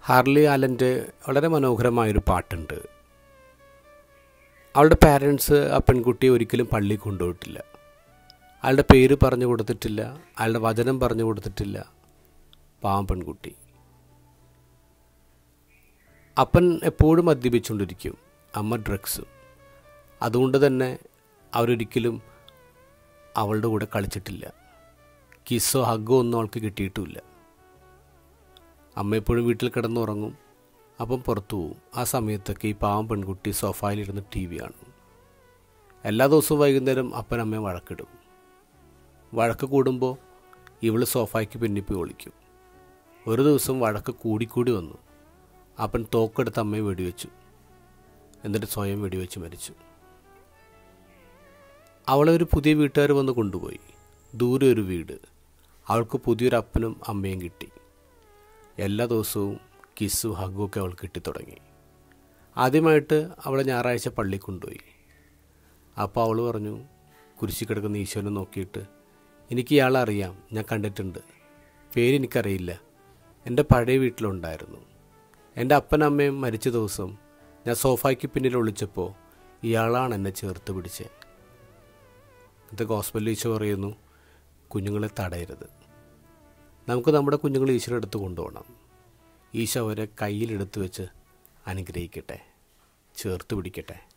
Harley ആലൻ്റെ വളരെ മനോഹരമായൊരു പാട്ടുണ്ട്. അവളുടെ പാരൻസ് ആ പെൺകുട്ടിയെ ഒരിക്കലും പള്ളിയിൽ കൊണ്ടുപോയിട്ടില്ല. അയാളുടെ പേര് പറഞ്ഞു കൊടുത്തിട്ടില്ല, അയാളുടെ വചനം പറഞ്ഞു കൊടുത്തിട്ടില്ല. പാവം പെൺകുട്ടി. അപ്പൻ എപ്പോഴും മദ്യപിച്ചുകൊണ്ടിരിക്കും, അമ്മ ഡ്രഗ്സും. അതുകൊണ്ട് തന്നെ അവരൊരിക്കലും അവളുടെ കൂടെ കളിച്ചിട്ടില്ല. കിസ്സോ ഹഗ്ഗോ ഒന്നും അവൾക്ക് കിട്ടിയിട്ടുമില്ല. അമ്മ എപ്പോഴും വീട്ടിൽ കിടന്നുറങ്ങും, അപ്പം പുറത്തു പോവും. ആ സമയത്തൊക്കെ ഈ പാവം പെൺകുട്ടി സോഫായിലിരുന്ന് ടി വി കാണും. എല്ലാ ദിവസവും വൈകുന്നേരം അപ്പൻ അമ്മയെ വഴക്കിടും. വഴക്ക് കൂടുമ്പോൾ ഇവൾ സോഫായ്ക്ക് പിന്നിപ്പോയി ഒളിക്കും. ഒരു ദിവസം വഴക്ക് കൂടിക്കൂടി വന്നു. അപ്പൻ തോക്കെടുത്ത് അമ്മയെ വെടിവെച്ചു. എന്നിട്ട് സ്വയം വെടിവെച്ച് മരിച്ചു. അവളെ ഒരു പുതിയ വീട്ടുകാർ വന്ന് കൊണ്ടുപോയി. ദൂരെ ഒരു വീട്. അവൾക്ക് പുതിയൊരു അപ്പനും അമ്മയും കിട്ടി. എല്ലാ ദിവസവും കിസ്സും ഹഗ്ഗും ഒക്കെ അവൾ കിട്ടിത്തുടങ്ങി. ആദ്യമായിട്ട് അവളെ ഞായറാഴ്ച പള്ളിയിൽ കൊണ്ടുപോയി. അപ്പോൾ അവൾ പറഞ്ഞു, കുരിശിൽ കിടക്കുന്ന ഈശോനെ നോക്കിയിട്ട്, എനിക്ക് ഇയാളെ അറിയാം, ഞാൻ കണ്ടിട്ടുണ്ട്, പേരെനിക്കറിയില്ല, എൻ്റെ പഴയ വീട്ടിലുണ്ടായിരുന്നു. എൻ്റെ അപ്പനമ്മയും മരിച്ച ദിവസം ഞാൻ സോഫായ്ക്ക് പിന്നിൽ ഒളിച്ചപ്പോൾ ഇയാളാണ് എന്നെ ചേർത്ത് പിടിച്ചത്. ഇന്നത്തെ ഗോസ്പലിൽ ഈശോ പറയുന്നു, കുഞ്ഞുങ്ങളെ തടയരുത്. നമുക്ക് നമ്മുടെ കുഞ്ഞുങ്ങളെ ഈശോയുടെ അടുത്ത് കൊണ്ടുപോകണം. ഈശോ അവരെ കയ്യിലെടുത്ത് വെച്ച് അനുഗ്രഹിക്കട്ടെ, ചേർത്ത് പിടിക്കട്ടെ.